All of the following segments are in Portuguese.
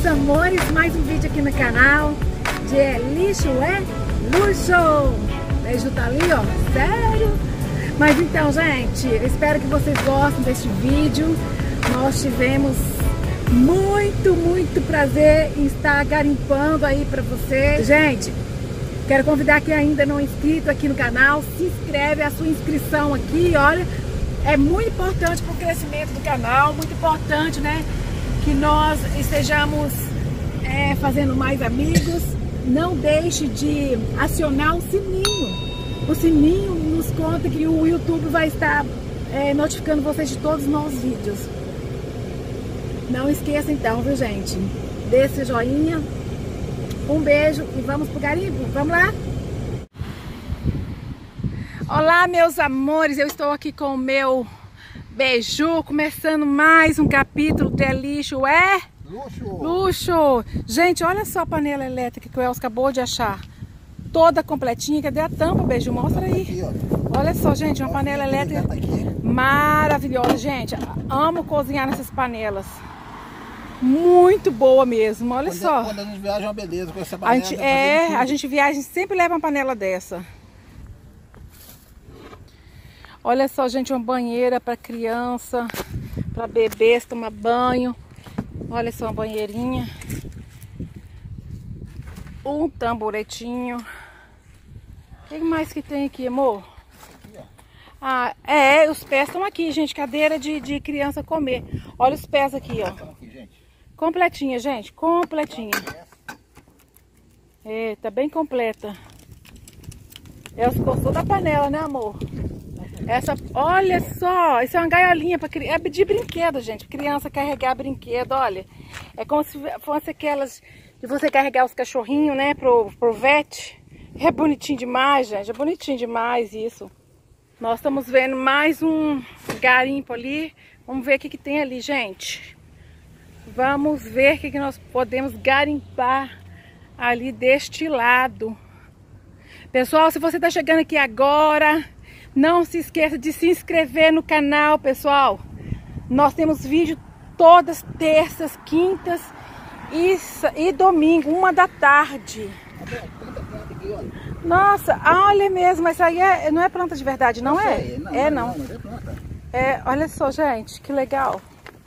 meus amores, mais um vídeo aqui no canal de Lixo é Luxo. Beijo tá ali, ó, sério? Mas então, gente, eu espero que vocês gostem deste vídeo. Nós tivemos muito prazer em estar garimpando aí pra vocês. Gente, quero convidar quem ainda não é inscrito aqui no canal, se inscreve, a sua inscrição aqui, olha, é muito importante para o crescimento do canal, muito importante, né, que nós estejamos fazendo mais amigos. Não deixe de acionar o sininho. O sininho nos conta que o YouTube vai estar notificando vocês de todos os novos vídeos. Não esqueça então, viu, gente? Dê esse joinha. Um beijo e vamos pro garimpo? Vamos lá? Olá, meus amores, eu estou aqui com o meu Beiju, começando mais um capítulo de Lixo é Luxo. Gente, olha só a panela elétrica que o Elcio acabou de achar. Toda completinha. Cadê a tampa, Beiju? Mostra aí. Aqui, olha só, gente, uma panela elétrica maravilhosa. Gente, amo cozinhar nessas panelas. Muito boa mesmo, olha só. Quando a gente viaja é uma beleza com essa panela. A gente viaja, a gente sempre leva uma panela dessa. Olha só, gente, uma banheira para criança, para bebês tomar banho. Olha só, uma banheirinha. Um tamboretinho. O que mais que tem aqui, amor? Ah, os pés estão aqui, gente. Cadeira de criança comer. Olha os pés aqui, ó. Completinha, gente. Completinha. Tá bem completa. Elcio gostou da panela, né, amor? Essa, olha só, isso é uma gaiolinha para criança, é de brinquedo, gente, criança carregar brinquedo, olha, é como se fosse aquelas de você carregar os cachorrinhos, né, pro vet. É bonitinho demais, gente, é bonitinho demais isso. Nós estamos vendo mais um garimpo ali, vamos ver o que tem ali, gente. Vamos ver o que nós podemos garimpar ali deste lado. Pessoal, se você está chegando aqui agora, não se esqueça de se inscrever no canal, pessoal. Nós temos vídeo todas terças, quintas e domingo, 1 da tarde. Nossa, olha mesmo, essa aí não é planta de verdade, não é? Não. Olha só, gente, que legal.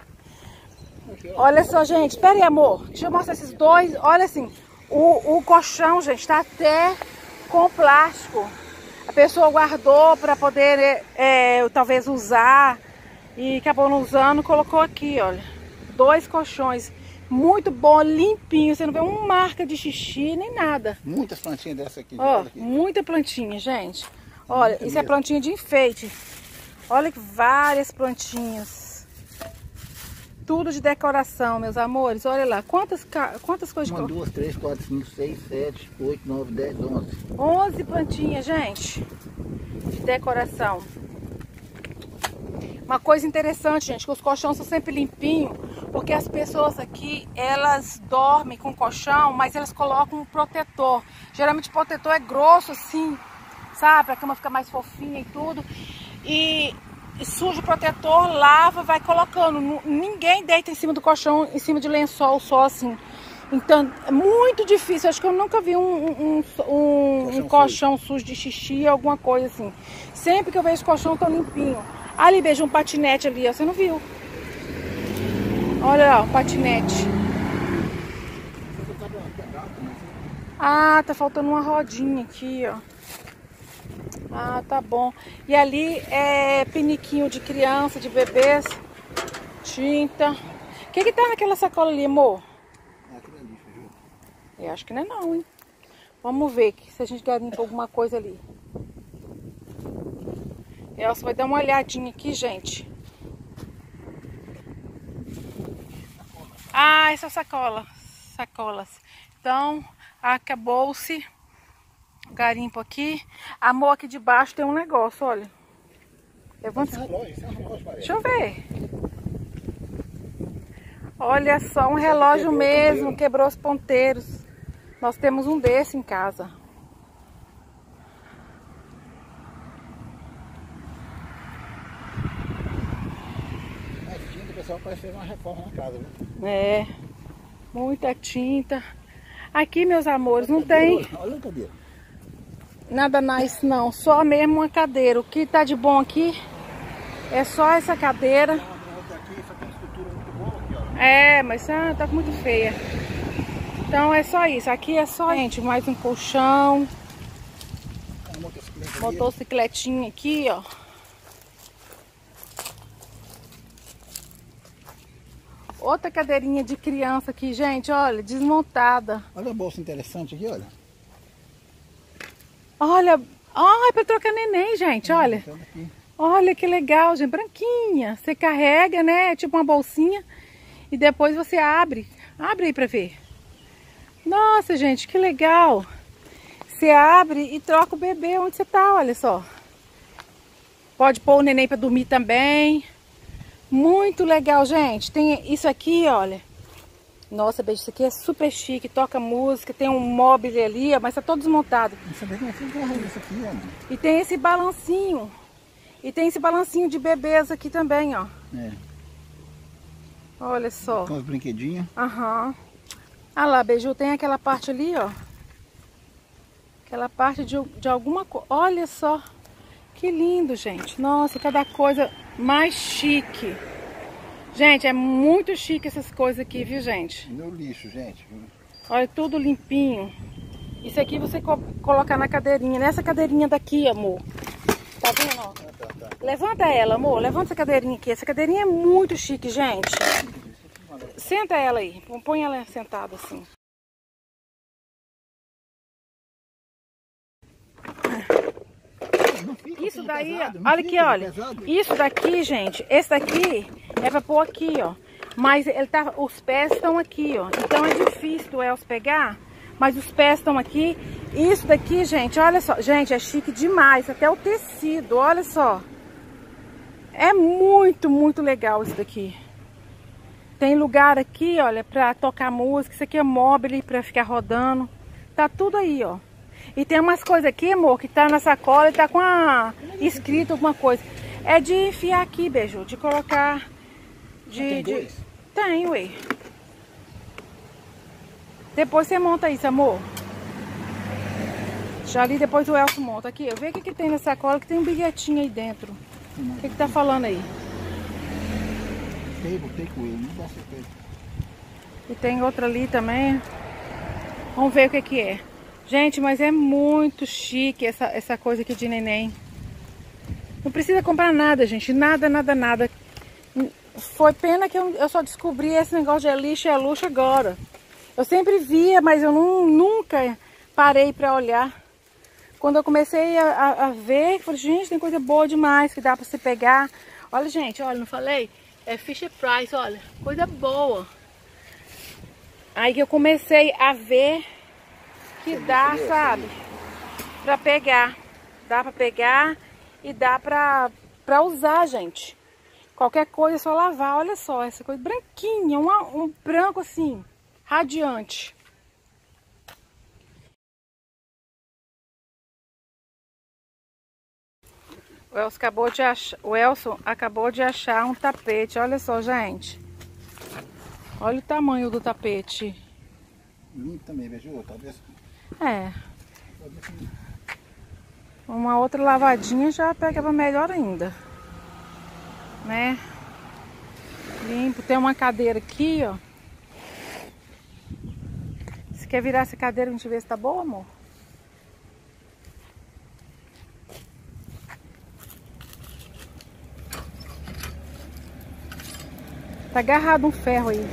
Olha só, gente, espera aí, amor. Deixa eu mostrar esses dois. Olha assim, o colchão, gente, tá até com plástico. A pessoa guardou para poder talvez usar e acabou não usando, colocou aqui, olha. 2 colchões, muito bom, limpinho, você não vê uma marca de xixi nem nada. Muitas plantinhas dessa aqui. Ó, muita plantinha, gente. Olha, isso é plantinha de enfeite. Olha que várias plantinhas. Tudo de decoração, meus amores. Olha lá, quantas coisas de 1, 2, 3, 4, 5, 6, 7, 8, 9, 10, 11. 11 plantinhas, gente, de decoração. Uma coisa interessante, gente, que os colchões são sempre limpinhos, porque as pessoas aqui, elas dormem com colchão, mas elas colocam um protetor. Geralmente o protetor é grosso assim, sabe? A cama fica mais fofinha e tudo. E suja o protetor, lava, vai colocando. Ninguém deita em cima do colchão, em cima de lençol só assim. Então, é muito difícil. Acho que eu nunca vi um colchão sujo de xixi, alguma coisa assim. Sempre que eu vejo colchão, tão limpinho. Ali, vejo um patinete ali, ó. Você não viu? Olha lá, um patinete. Ah, tá faltando uma rodinha aqui, ó. Ah, tá bom. E ali é piniquinho de criança, de bebês. Tinta. O que tá naquela sacola ali, amor? Eu acho que não é não, hein? Vamos ver se a gente garimpa alguma coisa ali. Elcio vai dar uma olhadinha aqui, gente. Ah, essas sacolas. Então, acabou-se o garimpo aqui. Amor, aqui debaixo tem um negócio, olha. Deixa eu ver. Olha só, um relógio mesmo, quebrou os ponteiros. Nós temos um desse em casa. O pessoal parece fazer uma reforma na casa, viu? Muita tinta. Aqui, meus amores, não tem Olha a cadeira. nada nice não, só mesmo uma cadeira. O que tá de bom aqui é só essa cadeira. É, mas tá muito feia. Então é só isso. Aqui é só, gente, mais um colchão. Motocicletinha aqui, ó. Outra cadeirinha de criança aqui, gente, olha, desmontada. Olha a bolsa interessante aqui, olha. Olha, é pra trocar neném, gente, olha. Olha que legal, gente, branquinha. Você carrega, né, tipo uma bolsinha. E depois você abre. Abre aí pra ver. Nossa, gente, que legal. Você abre e troca o bebê onde você tá, olha só. Pode pôr o neném pra dormir também. Muito legal, gente. Tem isso aqui, olha. Nossa, beijo, isso aqui é super chique. Toca música, tem um móvel ali, ó, mas tá todo desmontado. Não sabia como é que carrega isso aqui, olha. E tem esse balancinho. E tem esse balancinho de bebês aqui também, ó. É. Olha só. Com os brinquedinhos. Aham. Ah lá, Beiju, tem aquela parte ali, ó. Aquela parte de alguma coisa. Olha só. Que lindo, gente. Nossa, cada coisa mais chique. Gente, é muito chique essas coisas aqui, viu, gente? No lixo, gente. Olha, tudo limpinho. Isso aqui você coloca na cadeirinha. Nessa cadeirinha daqui, amor. Tá vendo, ó? Tá. Levanta ela, amor. Levanta essa cadeirinha aqui. Essa cadeirinha é muito chique, gente. Senta ela aí. Põe ela sentada assim. Isso daí, olha aqui, olha. Isso daqui, gente, esse daqui é pra pôr aqui, ó. Mas ele tá, os pés estão aqui, ó. Então é difícil do Elcio pegar, mas os pés estão aqui. Isso daqui, gente, olha só. Gente, é chique demais, até o tecido, olha só. É muito, muito legal isso daqui. Tem lugar aqui, olha, pra tocar música. Isso aqui é móvel pra ficar rodando. Tá tudo aí, ó. E tem umas coisas aqui, amor, que tá na sacola e tá com escrito alguma coisa. É de enfiar aqui, Beiju, de colocar... Tem dois? Tem, ué. Depois você monta isso, amor. Já ali, depois o Elcio monta. Aqui, eu vejo o que tem na sacola, que tem um bilhetinho aí dentro. O que tá falando aí? Botei com ele, não dá certeza. E tem outra ali também. Vamos ver o que é. Gente, mas é muito chique essa coisa aqui de neném. Não precisa comprar nada, gente. Nada. Foi pena que eu só descobri esse negócio de lixo e luxo agora. Eu sempre via, mas eu nunca parei pra olhar. Quando eu comecei a ver, eu falei, gente, tem coisa boa demais que dá pra você pegar. Olha, gente, olha, não falei? É Fisher Price, olha. Coisa boa. Aí que eu comecei a ver... que dá, sabe, pra pegar. Dá pra pegar e dá pra usar, gente. Qualquer coisa é só lavar. Olha só, essa coisa branquinha, um branco assim, radiante. O Elcio acabou de achar um tapete. Olha só, gente. Olha o tamanho do tapete. Limpo também, Beiju, talvez. É. Uma outra lavadinha já pega melhor ainda. Né? Limpo. Tem uma cadeira aqui, ó. Você quer virar essa cadeira pra gente ver se tá boa, amor? Tá agarrado um ferro aí.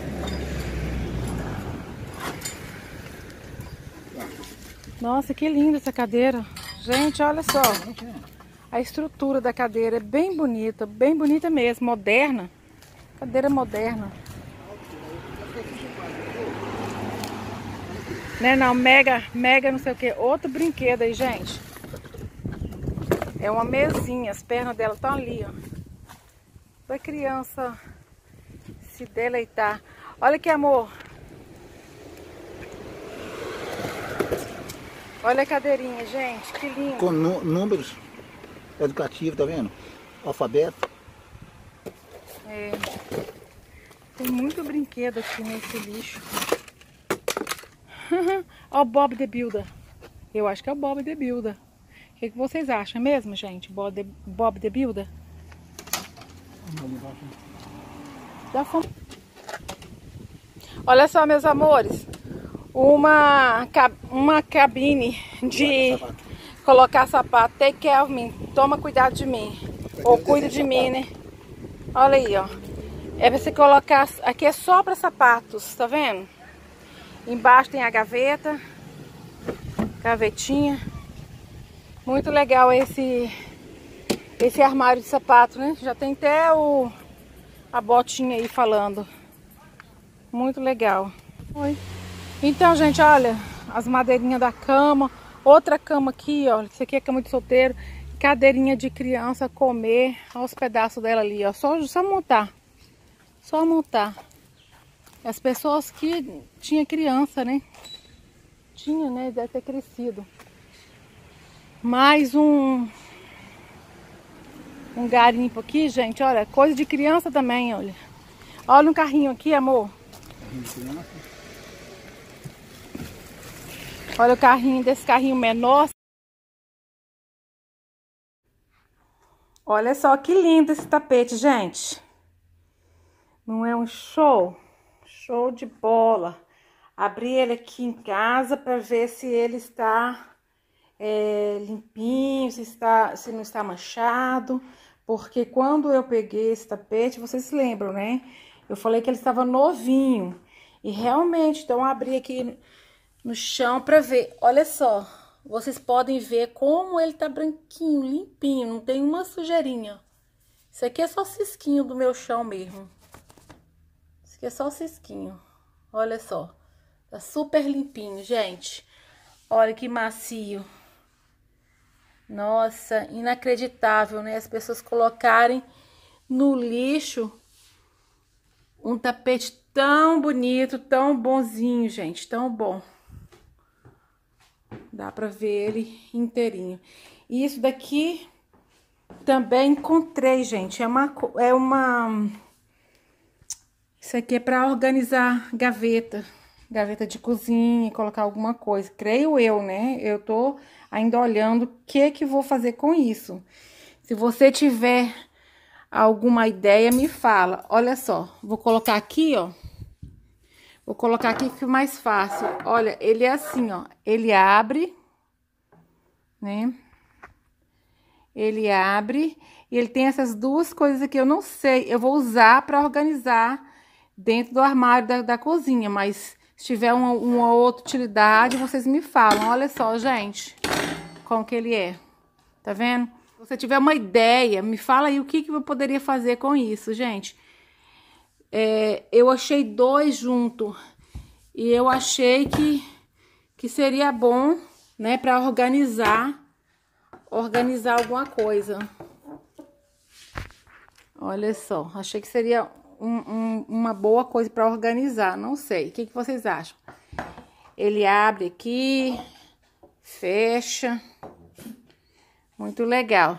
Nossa, que linda essa cadeira. Gente, olha só. A estrutura da cadeira é bem bonita mesmo, moderna. Cadeira moderna. Né, não, mega não sei o que. Outro brinquedo aí, gente. É uma mesinha, as pernas dela estão ali, ó. Pra criança se deleitar. Olha aqui, amor. Olha a cadeirinha, gente, que lindo. Com números educativos, tá vendo? Alfabeto. É. Tem muito brinquedo aqui nesse lixo. Ó, o Bob the Builder. Eu acho que é o Bob the Builder. O que vocês acham mesmo, gente? Bob the Builder? Já fomos. Olha só, meus amores. Uma cabine de colocar sapato. Take care of me. Toma cuidado de mim. Ou cuida de mim, né? Olha aí, ó. É pra você colocar... Aqui é só para sapatos, tá vendo? Embaixo tem a gaveta. Gavetinha. Muito legal esse armário de sapato, né? Já tem até a botinha aí falando. Muito legal. Oi. Então, gente, olha, as madeirinhas da cama. Outra cama aqui, ó. Isso aqui é cama de solteiro. Cadeirinha de criança comer. Olha os pedaços dela ali, ó. Só montar. Só montar. As pessoas que tinha criança, né? Tinha, né? Deve ter crescido. Mais um garimpo aqui, gente. Olha, coisa de criança também, olha. Olha um carrinho aqui, amor. Carrinho de criança. Olha o carrinho desse carrinho menor. Olha só que lindo esse tapete, gente. Não é um show? Show de bola. Abri ele aqui em casa para ver se ele está limpinho, se não está manchado. Porque quando eu peguei esse tapete, vocês se lembram, né? Eu falei que ele estava novinho. E realmente, então eu abri aqui no chão para ver. Olha só, vocês podem ver como ele tá branquinho, limpinho, não tem uma sujeirinha. Isso aqui é só cisquinho do meu chão mesmo. Isso aqui é só cisquinho. Olha só, tá super limpinho, gente. Olha que macio. Nossa, inacreditável, né? As pessoas colocarem no lixo um tapete tão bonito, tão bonzinho, gente, tão bom. Dá pra ver ele inteirinho. E isso daqui também encontrei, gente. Isso aqui é pra organizar gaveta. Gaveta de cozinha, colocar alguma coisa. Creio eu, né? Eu tô ainda olhando o que vou fazer com isso. Se você tiver alguma ideia, me fala. Olha só, vou colocar aqui, ó. Vou colocar aqui que fica mais fácil. Olha, ele é assim, ó. Ele abre, né? Ele abre e ele tem essas duas coisas aqui. Eu não sei, eu vou usar para organizar dentro do armário da cozinha, mas se tiver uma outra utilidade, vocês me falam. Olha só, gente, como que ele é. Tá vendo? Se você tiver uma ideia, me fala aí o que eu poderia fazer com isso, gente. Eu achei dois junto e eu achei que seria bom, né, para organizar alguma coisa. Olha só, achei que seria uma boa coisa para organizar, não sei. O que vocês acham? Ele abre aqui, fecha. Muito legal.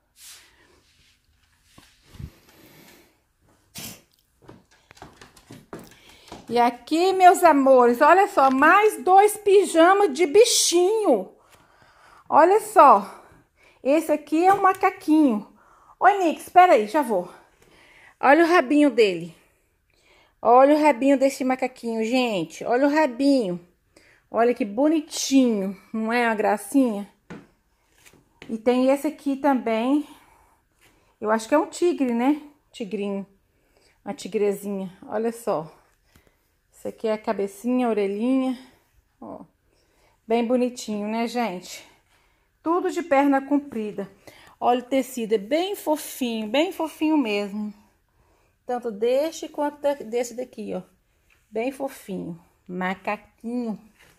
E aqui, meus amores, olha só, mais dois pijamas de bichinho. Olha só, esse aqui é um macaquinho. Oi, Nick, espera aí, já vou. Olha o rabinho dele. Olha o rabinho desse macaquinho, gente. Olha o rabinho. Olha que bonitinho, não é uma gracinha? E tem esse aqui também. Eu acho que é um tigre, né? Tigrinho. Uma tigrezinha, olha só. Esse aqui é a cabecinha, a orelhinha. Ó, bem bonitinho, né, gente? Tudo de perna comprida. Olha o tecido, é bem fofinho mesmo. Tanto deste quanto desse daqui, ó. Bem fofinho. Macaquinho.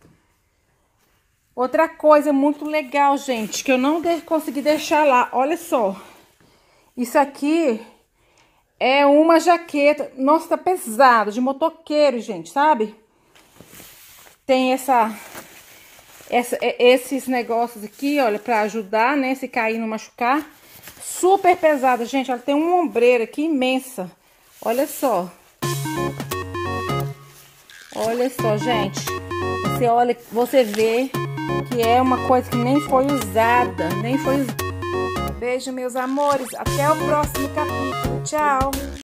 Outra coisa muito legal, gente, que eu não consegui deixar lá. Olha só. Isso aqui é uma jaqueta. Nossa, tá pesado, de motoqueiro, gente, sabe? Tem esses negócios aqui, olha, pra ajudar, né? Se cair, não machucar. Super pesada, gente. Ela tem uma ombreira aqui imensa. Olha só. Olha só, gente. você olha, você vê que é uma coisa que nem foi usada, nem foi usada. Beijo, meus amores. Até o próximo capítulo. Tchau.